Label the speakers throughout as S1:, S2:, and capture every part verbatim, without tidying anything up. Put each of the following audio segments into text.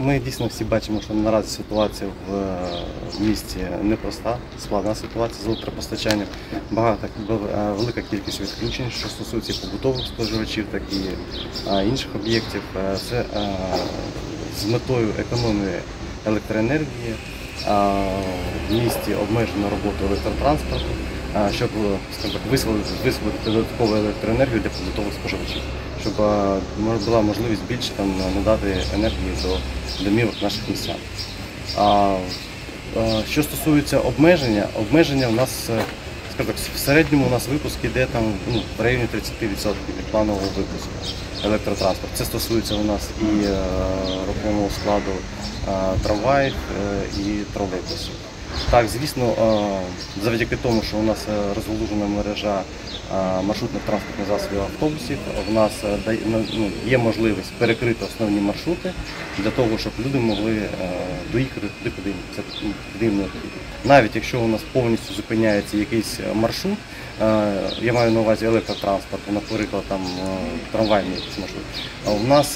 S1: Ми дійсно всі бачимо, що наразі ситуація в місті непроста, складна ситуація з електропостачанням. Багато, велика кількість відключень, що стосується побутових споживачів, так і інших об'єктів. Це з метою економії електроенергії в місті обмежено роботу електротранспорту, щоб висвободити додаткову електроенергію для побутових споживачів, щоб була можливість більше там, надати енергії до домівок наших містян. А що стосується обмеження, обмеження у нас, скажімо так, в середньому у нас випуск йде там, ну, в районі тридцяти відсотків від планового випуску електротранспорту. Це стосується у нас і рухомого складу трамваїв і тролейбусів. Так, звісно, завдяки тому, що у нас розгалужена мережа маршрутних транспортних засобів автобусів, в нас є можливість перекрити основні маршрути для того, щоб люди могли доїхати туди, куди їм необхідно. Навіть якщо у нас повністю зупиняється якийсь маршрут, я маю на увазі електротранспорт, наприклад, там трамвайний маршрут, у нас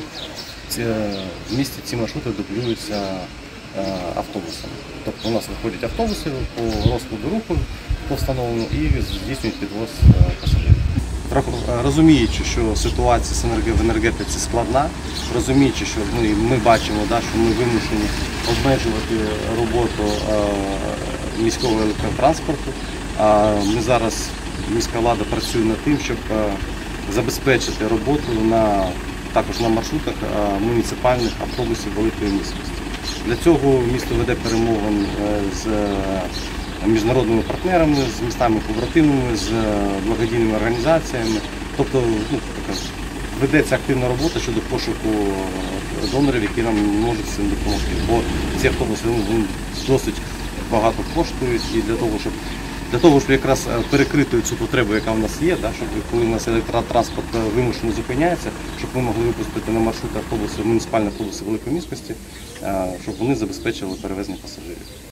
S1: в місті ці маршрути дублюються автобусами. Тобто у нас виходять автобуси по розкладу руху по встановленню і здійснюють підвоз пасажирів. Розуміючи, що ситуація в енергетиці складна, розуміючи, що ми, ми бачимо, да, що ми вимушені обмежувати роботу міського електротранспорту, ми зараз, міська влада працює над тим, щоб забезпечити роботу на, також на маршрутах муніципальних автобусів великої міськості. Для цього місто веде перемовини з міжнародними партнерами, з містами-побратимами, з благодійними організаціями. Тобто ну, ведеться активна робота щодо пошуку донорів, які нам можуть цим допомогти. Бо ці автобуси ну, досить багато коштують і для того, щоб Для того, щоб якраз перекрити цю потребу, яка в нас є, да, щоб коли у нас електротранспорт вимушено зупиняється, щоб ми могли випустити на маршрути автобуси, муніципальні автобуси великої міськості, щоб вони забезпечили перевезення пасажирів.